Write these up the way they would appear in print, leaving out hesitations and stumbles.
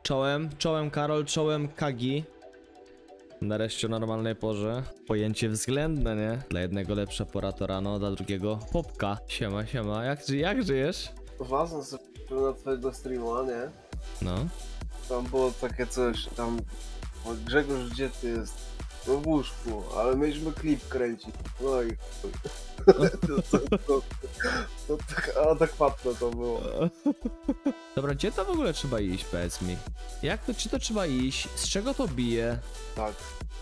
Czołem Karol, czołem Kagi. Nareszcie o normalnej porze. Pojęcie względne, nie? Dla jednego lepsza pora to rano, dla drugiego popka. Siema, siema, jak żyjesz? Ważne sobie na twojego streama, nie? No. Tam było takie coś, tam... O, Grzegorz, gdzie ty jest? No w łóżku, ale mieliśmy klip kręcić. No i chuj. To tak adekwatne to było. Dobra, gdzie to w ogóle trzeba iść, powiedz mi? Czy to trzeba iść? Z czego to bije? Tak.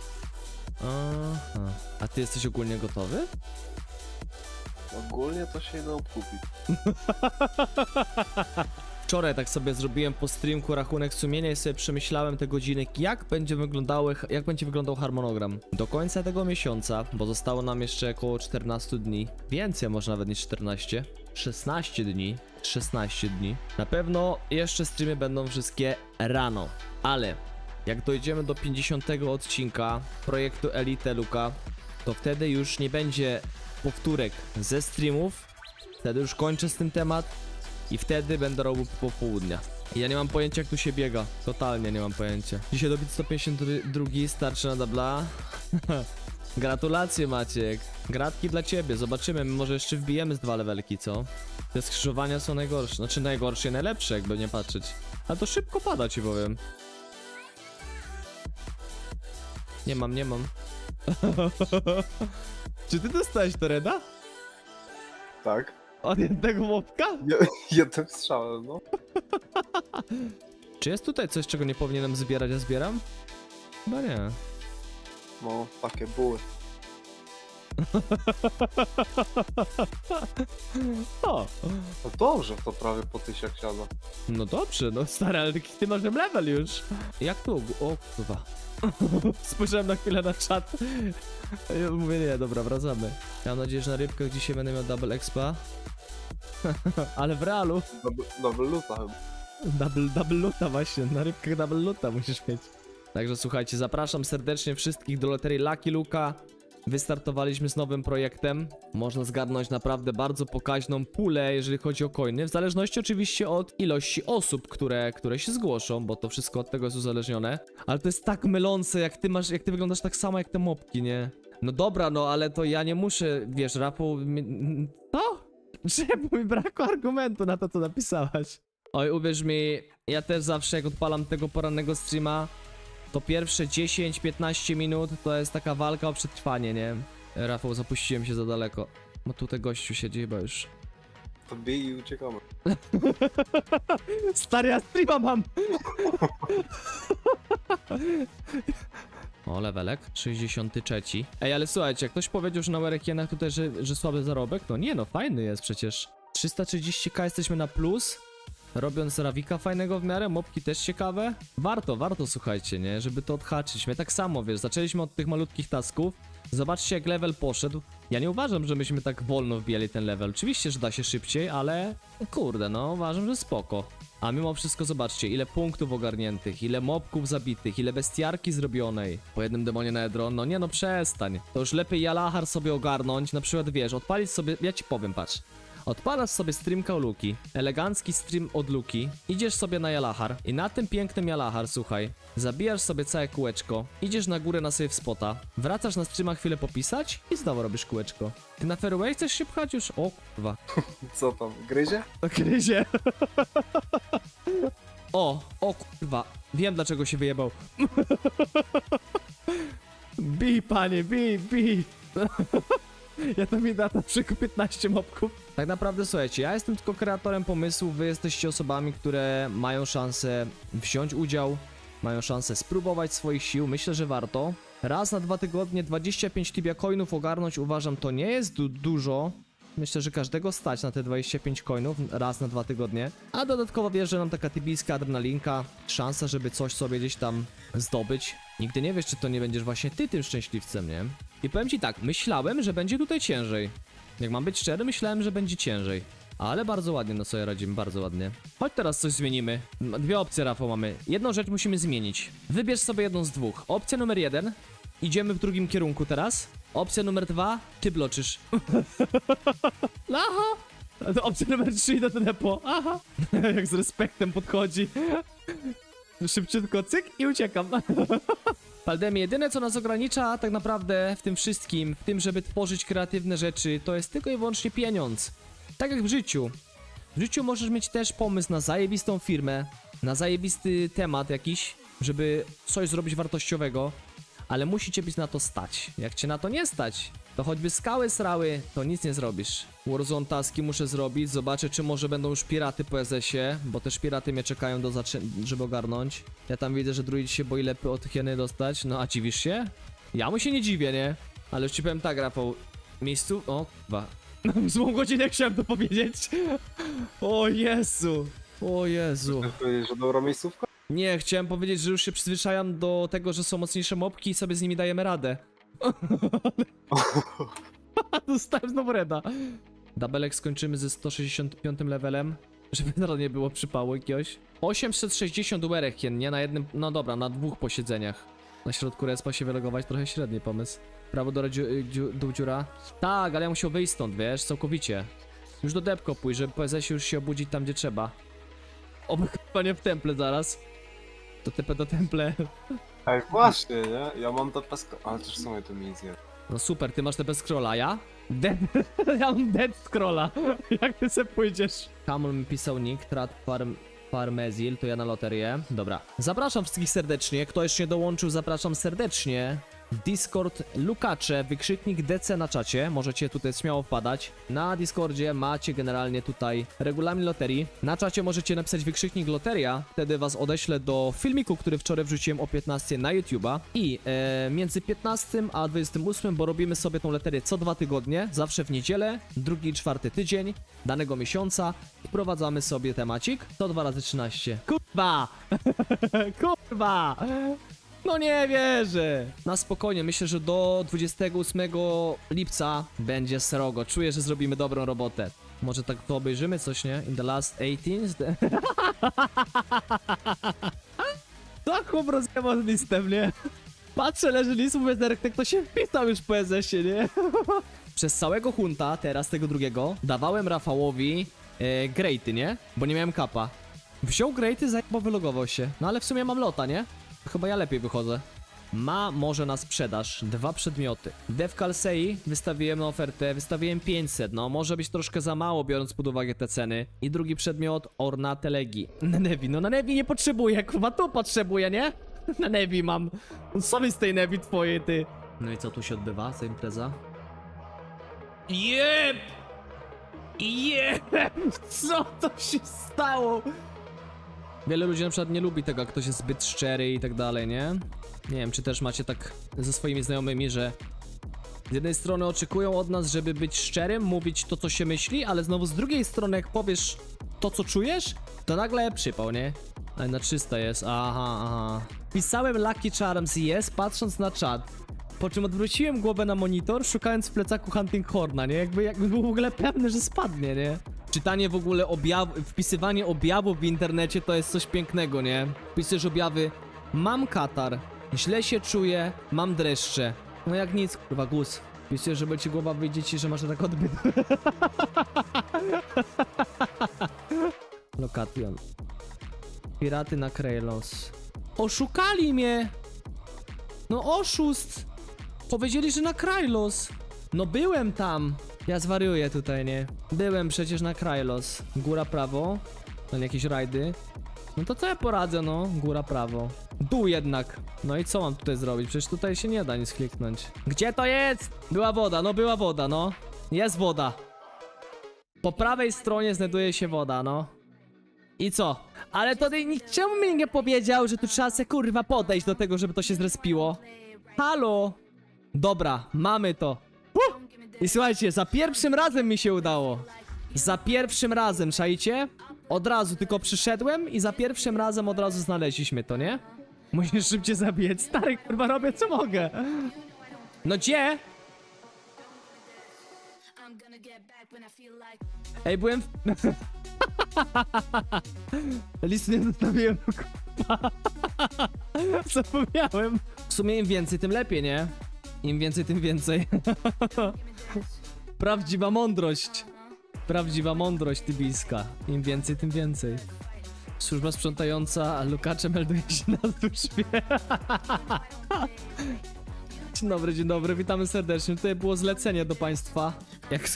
Aha. A ty jesteś ogólnie gotowy? Ogólnie to się idą kupić. Wczoraj tak sobie zrobiłem po streamku rachunek sumienia i sobie przemyślałem te godziny, jak będzie wyglądał harmonogram. Do końca tego miesiąca, bo zostało nam jeszcze około 14 dni, więcej może nawet niż 14, 16 dni, 16 dni. Na pewno jeszcze streamy będą wszystkie rano, ale jak dojdziemy do 50 odcinka projektu Elite Luka, to wtedy już nie będzie powtórek ze streamów, wtedy już kończę z tym temat. I wtedy będę robił popołudnia. Ja nie mam pojęcia, jak tu się biega. Totalnie nie mam pojęcia. Dzisiaj dobić 152 starczy na dubla. Gratulacje, Maciek. Gratki dla ciebie. Zobaczymy, może jeszcze wbijemy z 2 levelki, co? Te skrzyżowania są najgorsze. Znaczy najgorsze i najlepsze, jakby nie patrzeć. Ale to szybko pada, ci powiem. Nie mam. Czy ty dostałeś to reda? Tak. Od jednego łopka? Jednym strzałem, no. Czy jest tutaj coś, czego nie powinienem zbierać, a zbieram? Chyba nie. No, takie były. O! No dobrze, to prawie po 1000 siada. No dobrze, no stary, ale ty masz level już. Jak tu? O kurwa. Spojrzałem na chwilę na czat. Ja mówię, nie, dobra, wracamy. Ja mam nadzieję, że na rybkach dzisiaj będę miał double expa. Ale w realu. Double luta chyba. Double luta właśnie, na rybkach double luta musisz mieć. Także słuchajcie, zapraszam serdecznie wszystkich do loterii Lucky Luka. Wystartowaliśmy z nowym projektem. Można zgarnąć naprawdę bardzo pokaźną pulę, jeżeli chodzi o coiny. W zależności oczywiście od ilości osób, które się zgłoszą, bo to wszystko od tego jest uzależnione. Ale to jest tak mylące, jak ty wyglądasz tak samo jak te mopki, nie? No dobra, no ale to ja nie muszę, wiesz, Rafał... Co? Czemu mi brakło argumentu na to, co napisałaś? Oj, uwierz mi, ja też zawsze jak odpalam tego porannego streama, to pierwsze 10-15 minut to jest taka walka o przetrwanie, nie? Rafał, zapuściłem się za daleko. Bo tutaj gościu siedzi chyba już. To bij i uciekamy. Stary, ja streama mam! O, levelek, 63. Ej, ale słuchajcie, jak ktoś powiedział, że na Werekienach tutaj, że słaby zarobek, no nie no, fajny jest przecież. 330k jesteśmy na plus. Robiąc rawika fajnego w miarę, mopki też ciekawe. Warto, słuchajcie, nie? Żeby to odhaczyć. My tak samo, wiesz, zaczęliśmy od tych malutkich tasków. Zobaczcie, jak level poszedł. Ja nie uważam, że myśmy tak wolno wbijali ten level. Oczywiście, że da się szybciej, ale kurde, no uważam, że spoko. A mimo wszystko zobaczcie, ile punktów ogarniętych, ile mobków zabitych, ile bestiarki zrobionej. Po jednym demonie na Edron, no nie no, przestań. To już lepiej Jalahar sobie ogarnąć, na przykład wiesz, odpalić sobie, ja ci powiem, patrz. Odpalasz sobie streamka u Luki, elegancki stream od Luki, idziesz sobie na Jalahar i na tym pięknym Jalahar, słuchaj, zabijasz sobie całe kółeczko, idziesz na górę na save spota, wracasz na streama chwilę popisać i znowu robisz kółeczko. Ty na fairway chcesz się pchać już? O kurwa. Co tam, gryzie? To gryzie. O kurwa, wiem dlaczego się wyjebał. Bij panie, bij. Ja to mi da tylko 15 mobków. Tak naprawdę słuchajcie, ja jestem tylko kreatorem pomysłu, wy jesteście osobami, które mają szansę wziąć udział, mają szansę spróbować swoich sił, myślę, że warto. Raz na 2 tygodnie 25 Tibia coinów ogarnąć, uważam, to nie jest dużo. Myślę, że każdego stać na te 25 coinów raz na 2 tygodnie. A dodatkowo wierzę nam taka tibijska adrenalinka, szansa, żeby coś sobie gdzieś tam zdobyć. Nigdy nie wiesz, czy to nie będziesz właśnie ty tym szczęśliwcem, nie? I powiem ci tak, myślałem, że będzie tutaj ciężej. Jak mam być szczery, myślałem, że będzie ciężej. Ale bardzo ładnie na sobie radzimy, bardzo ładnie. Chodź teraz coś zmienimy. Dwie opcje, Rafał, mamy. Jedną rzecz musimy zmienić. Wybierz sobie jedną z dwóch. Opcja numer 1. Idziemy w drugim kierunku teraz. Opcja numer 2. Ty bloczysz. Aha! Opcja numer 3 idę do depo. Aha! Jak z respektem podchodzi. Szybciutko cyk i uciekam. Paldemie, jedyne co nas ogranicza tak naprawdę w tym wszystkim, w tym, żeby tworzyć kreatywne rzeczy, to jest tylko i wyłącznie pieniądz. Tak jak w życiu. W życiu możesz mieć też pomysł na zajebistą firmę, na zajebisty temat jakiś, żeby coś zrobić wartościowego, ale musi cię być na to stać. Jak cię na to nie stać, to choćby skały srały, to nic nie zrobisz. Warzone taski muszę zrobić, zobaczę czy może będą już piraty po SS-ie, bo też piraty mnie czekają żeby ogarnąć. Ja tam widzę, że druid się boi lepiej od hieny dostać, no a dziwisz się? Ja mu się nie dziwię, nie? Ale już ci powiem tak, Rafał, miejscu... O, chyba. Złą godzinę chciałem to powiedzieć. O Jezu. O Jezu. Chcesz powiedzieć, że dobra miejscówka? Nie, chciałem powiedzieć, że już się przyzwyczajam do tego, że są mocniejsze mobki i sobie z nimi dajemy radę. Dostałem znowu reda. Dabelek skończymy ze 165 levelem, żeby zaraz nie było przypału jakiegoś. 860 UR-ek, nie na jednym, no dobra, na 2 posiedzeniach. Na środku respa się wylogować, trochę średni pomysł. Prawo do dół dziura. Tak, ale ja musiał wyjść stąd, wiesz, całkowicie. Już do depko pójść, żeby po SS już się obudzić tam, gdzie trzeba. Oby chyba nie w temple zaraz. To TP do temple. Ej, właśnie, nie? Ja mam to pesko... Ale też w sumie to mi nic nie... No super, ty masz TP scrolla, ja? Ja mam dead scrolla. Jak ty se pójdziesz? Kamul mi pisał nick, Trat Farmezil, to ja na loterię. Dobra. Zapraszam wszystkich serdecznie. Kto jeszcze nie dołączył, zapraszam serdecznie. Discord Lukacze, wykrzyknik DC na czacie, możecie tutaj śmiało wpadać. Na Discordzie macie generalnie tutaj regulamin loterii. Na czacie możecie napisać wykrzyknik loteria, wtedy was odeślę do filmiku, który wczoraj wrzuciłem o 15 na YouTube'a. I między 15 a 28, bo robimy sobie tą loterię co 2 tygodnie, zawsze w niedzielę, drugi i czwarty tydzień danego miesiąca. Wprowadzamy sobie temacik, to 2 razy 13. Kurwa! Kurwa! No nie wierzę. Na spokojnie, myślę, że do 28 lipca będzie srogo. Czuję, że zrobimy dobrą robotę. Może tak to obejrzymy coś, nie? In the last 18? Tak chłop rozjebał z listem, nie? Patrzę, leży list, mówię, Derek, tak to się wpisał już po SS-ie, nie? Przez całego hunta, teraz tego drugiego, dawałem Rafałowi grejty, nie? Bo nie miałem kapa. Wziął grejty, zajebał, wylogował się. No ale w sumie mam lota, nie? Chyba ja lepiej wychodzę. Ma może na sprzedaż 2 przedmioty. Dev Kalsei wystawiłem na ofertę, wystawiłem 500, no może być troszkę za mało biorąc pod uwagę te ceny. I drugi przedmiot Ornate Legii. Na Nevi, no na Nevi nie potrzebuję, kurwa tu potrzebuję, nie? Na Nevi mam. Co mi z tej Nevi twojej, ty? No i co tu się odbywa za impreza? Jeb! Jeb! Co to się stało? Wiele ludzi na przykład nie lubi tego, jak ktoś jest zbyt szczery i tak dalej, nie? Nie wiem, czy też macie tak ze swoimi znajomymi, że z jednej strony oczekują od nas, żeby być szczerym, mówić to, co się myśli, ale znowu z drugiej strony, jak powiesz to, co czujesz, to nagle przypał, nie? Ale na 300 jest, aha. Pisałem Lucky Charms jest, patrząc na czat, po czym odwróciłem głowę na monitor, szukając w plecaku Hunting Horna, nie? Jakby był w ogóle pewny, że spadnie, nie? Czytanie w ogóle wpisywanie objawów w internecie to jest coś pięknego, nie? Wpisujesz objawy, mam katar, źle się czuję, mam dreszcze. No jak nic, kurwa, gus. Wpisujesz, żeby ci głowa wyjdzie ci, że masz rak odbytu. Lokation. Piraty na Krejlos. Oszukali mnie! No oszust! Powiedzieli, że na Krajlos. No byłem tam. Ja zwariuję tutaj, nie? Byłem przecież na Krajlos. Góra prawo. No jakieś rajdy. No to co ja poradzę, no? Góra prawo. Dół jednak. No i co mam tutaj zrobić? Przecież tutaj się nie da nic kliknąć. Gdzie to jest? Była woda, no. Jest woda. Po prawej stronie znajduje się woda, no. I co? Ale to czemu mi nie powiedział, że tu trzeba se kurwa podejść do tego, żeby to się zrespiło? Halo? Dobra, mamy to. I słuchajcie, za pierwszym razem mi się udało. Za pierwszym razem, czajcie? Od razu tylko przyszedłem i za pierwszym razem od razu znaleźliśmy to, nie? Musisz szybciej zabijać. Stary, kurwa, robię co mogę. No gdzie? Ej, byłem w... List nie zostawiłem, kurwa. Zapomniałem. W sumie im więcej, tym lepiej, nie? Im więcej, tym więcej. Prawdziwa mądrość. Prawdziwa mądrość tybijska. Im więcej, tym więcej. Służba sprzątająca, Lukacze melduje się na służbie. Dzień dobry, witamy serdecznie. Tutaj było zlecenie do państwa. Jak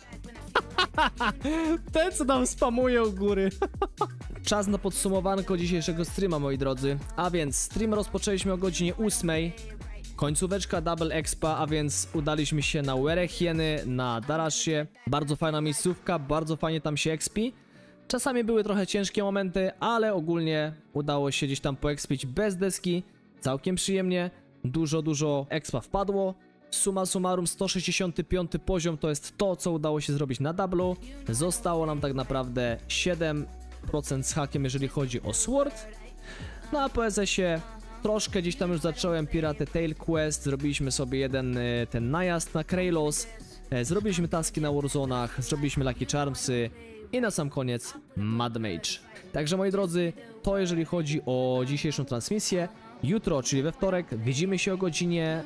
Ten, co tam spamuje u góry. Czas na podsumowanko dzisiejszego streama, moi drodzy. A więc stream rozpoczęliśmy o godzinie 8. Końcóweczka Double Expa, a więc udaliśmy się na Werechieny, na Darashie. Bardzo fajna miejscówka, bardzo fajnie tam się expi. Czasami były trochę ciężkie momenty, ale ogólnie udało się gdzieś tam poexpić bez deski. Całkiem przyjemnie. Dużo expa wpadło. Summa summarum 165 poziom to jest to, co udało się zrobić na Double'u. Zostało nam tak naprawdę 7% z hakiem, jeżeli chodzi o Sword. No a po SS-ie troszkę gdzieś tam już zacząłem Pirate Tail Quest. Zrobiliśmy sobie jeden ten najazd na Kraylos. Zrobiliśmy taski na Warzonach, zrobiliśmy Lucky Charmsy i na sam koniec Mad Mage. Także moi drodzy, to jeżeli chodzi o dzisiejszą transmisję. Jutro, czyli we wtorek, widzimy się o godzinie,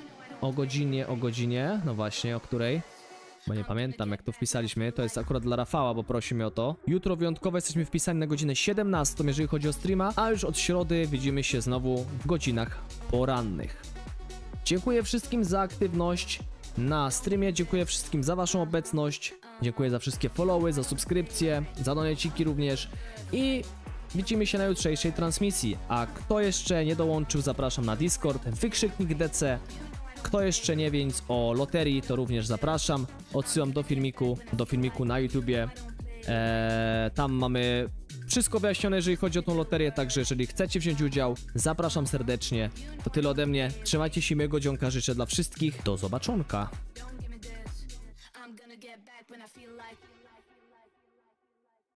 no właśnie, o której? Bo nie pamiętam, jak to wpisaliśmy, to jest akurat dla Rafała, bo prosi mnie o to. Jutro wyjątkowo jesteśmy wpisani na godzinę 17, jeżeli chodzi o streama, a już od środy widzimy się znowu w godzinach porannych. Dziękuję wszystkim za aktywność na streamie, dziękuję wszystkim za waszą obecność, dziękuję za wszystkie followy, za subskrypcje, za doneciki również i widzimy się na jutrzejszej transmisji. A kto jeszcze nie dołączył, zapraszam na Discord, wykrzyknik DC. Kto jeszcze nie wie nic o loterii, to również zapraszam. Odsyłam do filmiku na YouTubie. Tam mamy wszystko wyjaśnione, jeżeli chodzi o tą loterię, także jeżeli chcecie wziąć udział, zapraszam serdecznie. To tyle ode mnie. Trzymajcie się, miłego dzionka życzę dla wszystkich. Do zobaczonka. Don't give me this. I'm gonna get back when I feel like